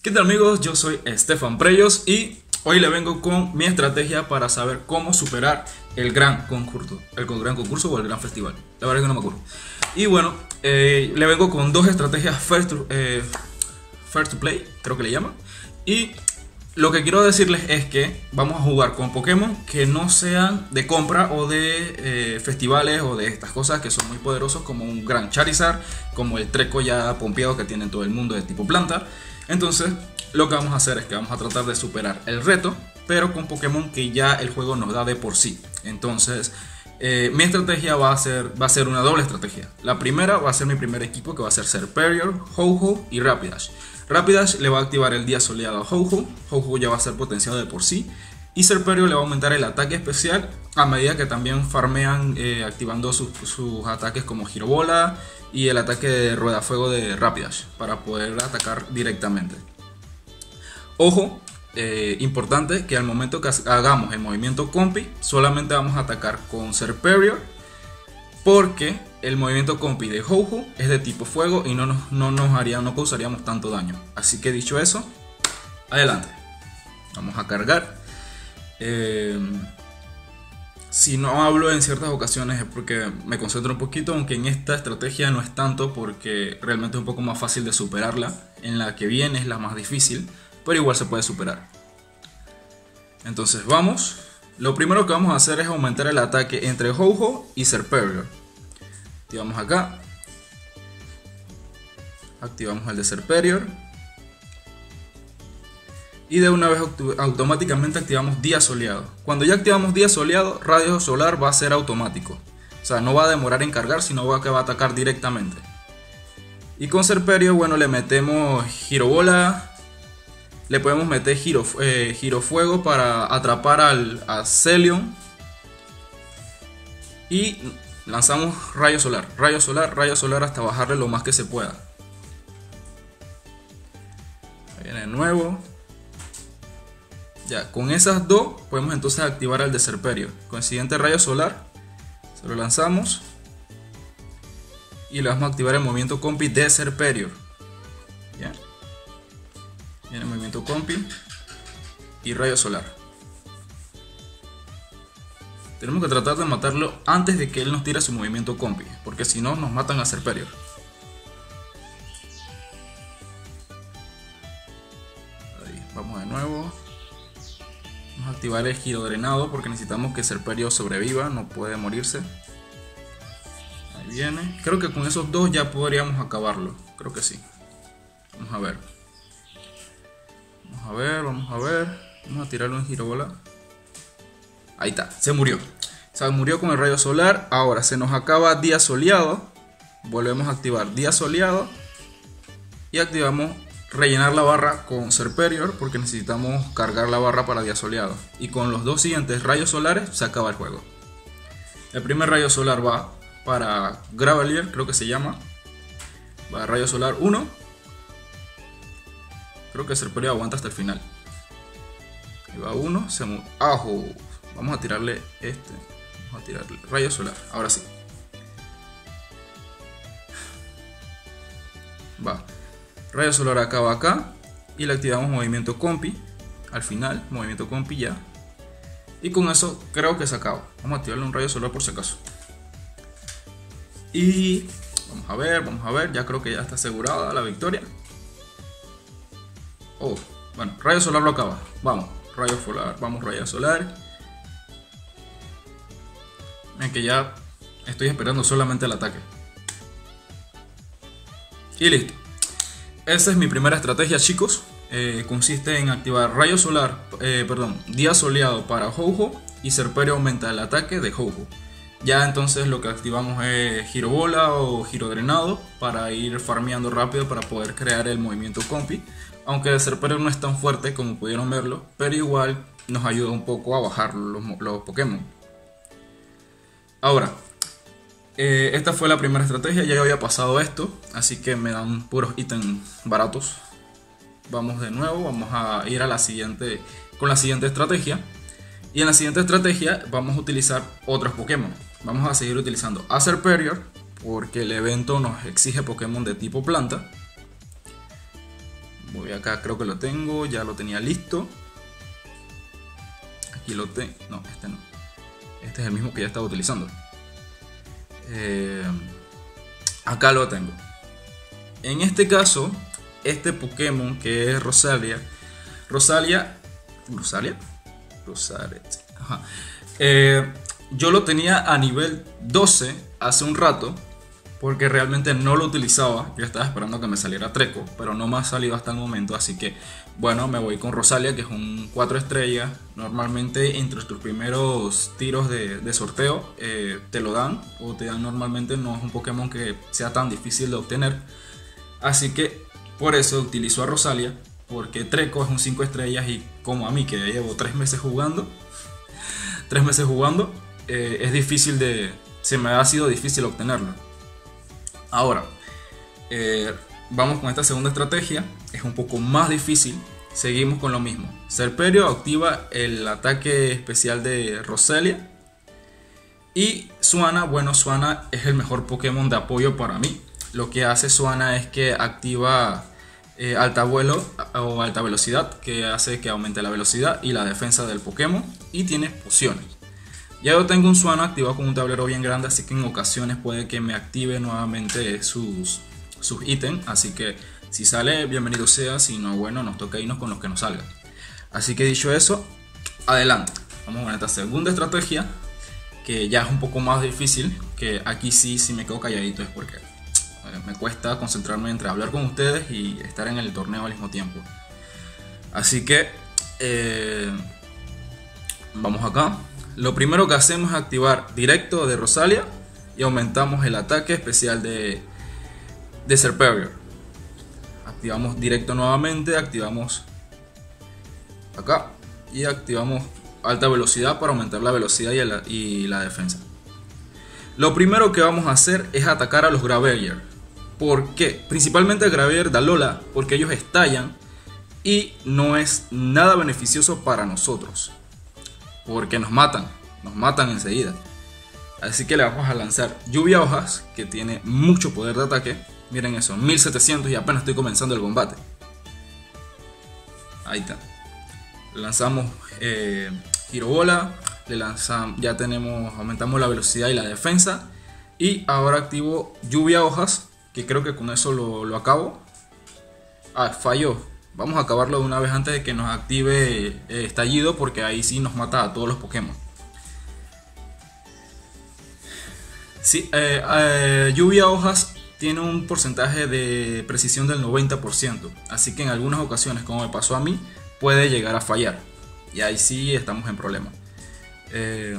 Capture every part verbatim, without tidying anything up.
¿Qué tal amigos? Yo soy Estefan Preyos y hoy le vengo con mi estrategia para saber cómo superar el gran concurso, el gran concurso o el gran festival. La verdad es que no me acuerdo. Y bueno, eh, le vengo con dos estrategias first to, eh, first to play, creo que le llaman. Y lo que quiero decirles es que vamos a jugar con Pokémon que no sean de compra o de eh, festivales o de estas cosas que son muy poderosos, como un gran Charizard, como el Treco ya pompeado que tiene todo el mundo de tipo planta. Entonces lo que vamos a hacer es que vamos a tratar de superar el reto, pero con Pokémon que ya el juego nos da de por sí. Entonces eh, mi estrategia va a, ser, va a ser una doble estrategia. La primera va a ser mi primer equipo, que va a ser Serperior, Ho-Oh y Rapidash. Rapidash le va a activar el día soleado a Ho-Oh. Ho-Oh ya va a ser potenciado de por sí. Y Serperior le va a aumentar el ataque especial a medida que también farmean eh, activando sus, sus ataques como Girobola y el ataque de Rueda Fuego de Rapidash para poder atacar directamente. Ojo, eh, importante que al momento que hagamos el movimiento Compi solamente vamos a atacar con Serperior, porque el movimiento Compi de Ho-Oh es de tipo fuego y no nos, no nos haría, no causaríamos tanto daño. Así que dicho eso, adelante. Vamos a cargar. Eh, si no hablo en ciertas ocasiones es porque me concentro un poquito, aunque en esta estrategia no es tanto, porque realmente es un poco más fácil de superarla. En la que viene es la más difícil, pero igual se puede superar. Entonces vamos. Lo primero que vamos a hacer es aumentar el ataque entre Ho-Oh y Serperior. Activamos acá. Activamos el de Serperior. Y de una vez automáticamente activamos día soleado. Cuando ya activamos día soleado, radio solar va a ser automático. O sea, no va a demorar en cargar, sino que va a atacar directamente. Y con Serperior, bueno, le metemos Girobola. Le podemos meter giro, eh, Girofuego para atrapar al, a Celeon. Y lanzamos rayo solar, rayo solar, rayo solar hasta bajarle lo más que se pueda. Ahí viene de nuevo. Ya, con esas dos podemos entonces activar el de Serperior. Con el siguiente rayo solar se lo lanzamos y le vamos a activar el movimiento Compi de Serperior. Bien. Viene el movimiento Compi y rayo solar. Tenemos que tratar de matarlo antes de que él nos tire su movimiento Compi, porque si no nos matan a Serperior. Ahí, vamos de nuevo. Vamos a activar el giro drenado porque necesitamos que Serperior sobreviva, no puede morirse. Ahí viene. Creo que con esos dos ya podríamos acabarlo. Creo que sí. Vamos a ver. Vamos a ver, vamos a ver. Vamos a tirarle un girobola. Ahí está, se murió. Se murió con el rayo solar. Ahora se nos acaba día soleado. Volvemos a activar día soleado. Y activamos rellenar la barra con Serperior, porque necesitamos cargar la barra para día soleado. Y con los dos siguientes rayos solares se acaba el juego. El primer rayo solar va para Gravelier, creo que se llama. Va a rayo solar uno. Creo que Serperior aguanta hasta el final. Ahí va uno. Se ¡Ajo! Vamos a tirarle este. Vamos a tirarle rayo solar. Ahora sí. Va. Rayo solar acaba acá. Y le activamos movimiento Compi. Al final, movimiento Compi ya. Y con eso creo que se acaba. Vamos a activarle un rayo solar por si acaso. Y vamos a ver, vamos a ver. Ya creo que ya está asegurada la victoria. Oh, bueno, rayo solar lo acaba. Vamos, rayo solar, vamos, rayo solar. Ven que ya estoy esperando solamente el ataque. Y listo. Esa es mi primera estrategia, chicos. Eh, consiste en activar rayo solar, eh, perdón, día soleado para Ho-Oh y Serperior aumenta el ataque de Ho-Oh. Ya entonces lo que activamos es girobola o giro drenado para ir farmeando rápido para poder crear el movimiento Compi. Aunque Serperior no es tan fuerte como pudieron verlo, pero igual nos ayuda un poco a bajar los, los Pokémon. Ahora, eh, esta fue la primera estrategia, ya había pasado esto, así que me dan puros ítems baratos. Vamos de nuevo, vamos a ir a la siguiente, con la siguiente estrategia. Y en la siguiente estrategia vamos a utilizar otros Pokémon. Vamos a seguir utilizando a Serperior, porque el evento nos exige Pokémon de tipo planta. Voy acá, creo que lo tengo, ya lo tenía listo. Aquí lo tengo, no, este no. Este es el mismo que ya estaba utilizando. Eh, acá lo tengo. En este caso, este Pokémon que es Rosalia. Rosalia. Rosalia. Rosalia. Ajá. Eh, yo lo tenía a nivel doce hace un rato. Porque realmente no lo utilizaba. Yo estaba esperando que me saliera Treco, pero no me ha salido hasta el momento. Así que, bueno, me voy con Rosalia, que es un cuatro estrellas. Normalmente entre tus primeros tiros de, de sorteo eh, te lo dan. O te dan normalmente, no es un Pokémon que sea tan difícil de obtener. Así que, por eso utilizo a Rosalia. Porque Treco es un cinco estrellas y como a mí, que ya llevo tres meses jugando. tres meses jugando, eh, es difícil de... Se me ha sido difícil obtenerlo. Ahora, eh, vamos con esta segunda estrategia. Es un poco más difícil. Seguimos con lo mismo. Serperio activa el ataque especial de Rosalia. Y Suana, bueno, Suana es el mejor Pokémon de apoyo para mí. Lo que hace Suana es que activa eh, alta vuelo o alta velocidad, que hace que aumente la velocidad y la defensa del Pokémon. Y tiene pociones. Ya yo tengo un Suana activado con un tablero bien grande, así que en ocasiones puede que me active nuevamente sus, sus ítems. Así que si sale, bienvenido sea, si no, bueno, nos toca irnos con los que nos salgan. Así que dicho eso, adelante. Vamos con esta segunda estrategia, que ya es un poco más difícil, que aquí sí, sí me quedo calladito, es porque eh, me cuesta concentrarme entre hablar con ustedes y estar en el torneo al mismo tiempo. Así que, eh, vamos acá. Lo primero que hacemos es activar directo de Rosalia y aumentamos el ataque especial de, de Serperior. Activamos directo nuevamente, activamos acá y activamos alta velocidad para aumentar la velocidad y la, y la defensa. Lo primero que vamos a hacer es atacar a los Graveler. ¿Por qué? Principalmente a Graveler de Alola, porque ellos estallan y no es nada beneficioso para nosotros. Porque nos matan, nos matan enseguida. Así que le vamos a lanzar lluvia hojas, que tiene mucho poder de ataque. Miren eso, mil setecientos y apenas estoy comenzando el combate. Ahí está. Le lanzamos eh, girobola, le lanzamos, ya tenemos, aumentamos la velocidad y la defensa. Y ahora activo lluvia hojas, que creo que con eso lo, lo acabo. Ah, falló. Vamos a acabarlo de una vez antes de que nos active eh, estallido, porque ahí sí nos mata a todos los Pokémon. Sí, eh, eh, lluvia hojas tiene un porcentaje de precisión del noventa por ciento. Así que en algunas ocasiones, como me pasó a mí, puede llegar a fallar. Y ahí sí estamos en problema. Eh,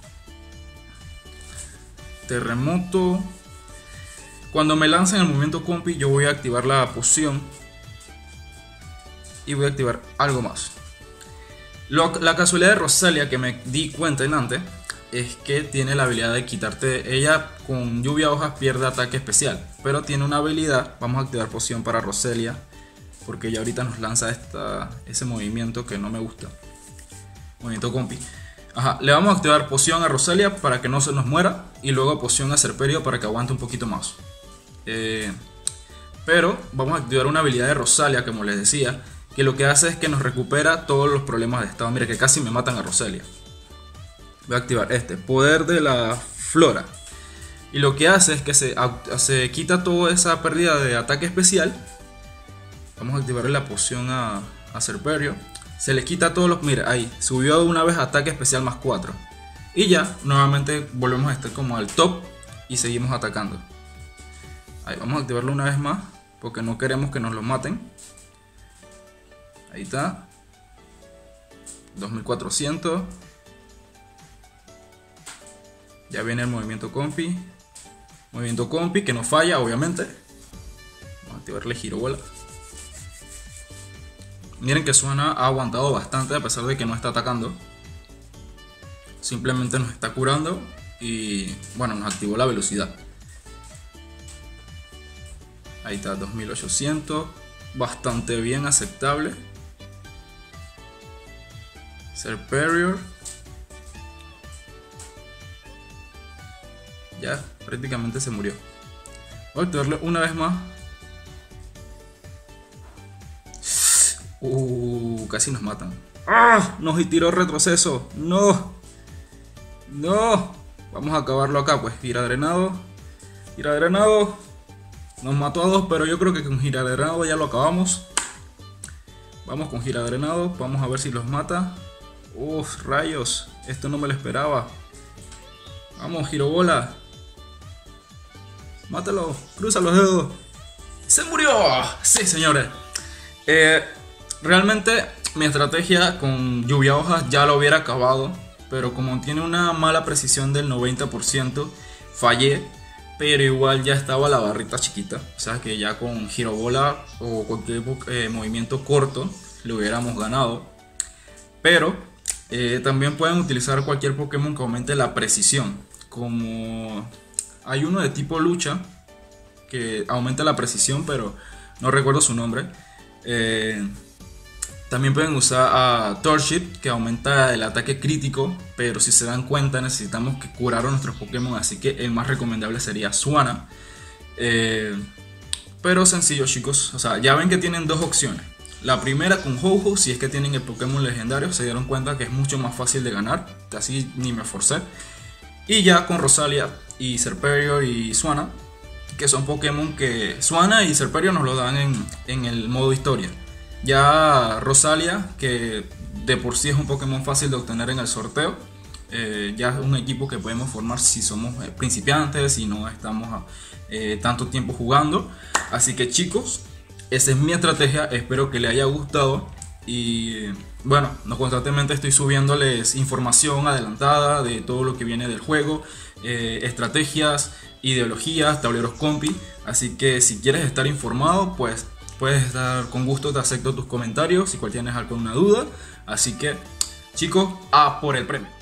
terremoto. Cuando me lancen el movimiento compi, yo voy a activar la poción. Y voy a activar algo más. Lo, la casualidad de Rosalia, que me di cuenta en antes, es que tiene la habilidad de quitarte. Ella con lluvia hojas pierde ataque especial, pero tiene una habilidad. Vamos a activar poción para Rosalia, porque ya ahorita nos lanza esta, ese movimiento que no me gusta. Movimiento compi. Ajá, le vamos a activar poción a Rosalia para que no se nos muera. Y luego poción a Serperio para que aguante un poquito más. eh, Pero vamos a activar una habilidad de Rosalia, como les decía, que lo que hace es que nos recupera todos los problemas de estado. Mira que casi me matan a Rosalia. Voy a activar este, poder de la flora. Y lo que hace es que se, se quita toda esa pérdida de ataque especial. Vamos a activarle la poción a, a Serperio. Se le quita todos los... Mira, ahí, subió de una vez ataque especial más cuatro. Y ya, nuevamente volvemos a estar como al top y seguimos atacando. Ahí, vamos a activarlo una vez más, porque no queremos que nos lo maten. Ahí está. dos mil cuatrocientos. Ya viene el movimiento compi. Movimiento compi que no falla, obviamente. Vamos a activarle girobola. Miren que Suana ha aguantado bastante a pesar de que no está atacando. Simplemente nos está curando. Y bueno, nos activó la velocidad. Ahí está, dos mil ochocientos. Bastante bien, aceptable. Serperior. Ya, prácticamente se murió. Voy a activarle una vez más. Uh, casi nos matan. ¡Ah! Nos tiró retroceso. No. No. Vamos a acabarlo acá, pues. Gira drenado. Gira drenado. Nos mató a dos, pero yo creo que con gira drenado ya lo acabamos. Vamos con gira drenado. Vamos a ver si los mata. Uf, rayos. Esto no me lo esperaba. Vamos, girobola. Mátalo. Cruza los dedos. ¡Se murió! Sí, señores. Eh, realmente mi estrategia con lluvia hojas ya lo hubiera acabado, pero como tiene una mala precisión del noventa por ciento, fallé. Pero igual ya estaba la barrita chiquita. O sea que ya con girobola o cualquier eh, movimiento corto le hubiéramos ganado. Pero eh, también pueden utilizar cualquier Pokémon que aumente la precisión. Como hay uno de tipo lucha que aumenta la precisión, pero no recuerdo su nombre. Eh, también pueden usar a Torchic, que aumenta el ataque crítico, pero si se dan cuenta necesitamos que curar a nuestros Pokémon, así que el más recomendable sería Swanna. Eh, pero sencillo, chicos, o sea, ya ven que tienen dos opciones. La primera con Ho-Oh, si es que tienen el Pokémon legendario, se dieron cuenta que es mucho más fácil de ganar, así ni me forcé. Y ya con Rosalia y Serperior y Swanna, que son Pokémon que Swanna y Serperior nos lo dan en, en el modo historia. Ya Rosalia, que de por sí es un Pokémon fácil de obtener en el sorteo, eh, ya es un equipo que podemos formar si somos principiantes, si no estamos eh, tanto tiempo jugando. Así que chicos, esa es mi estrategia, espero que les haya gustado. Y bueno, no constantemente estoy subiéndoles información adelantada de todo lo que viene del juego, eh, estrategias, ideologías, tableros compi. Así que si quieres estar informado, pues puedes estar con gusto, te acepto tus comentarios si cual tienes alguna duda. Así que chicos, a por el premio.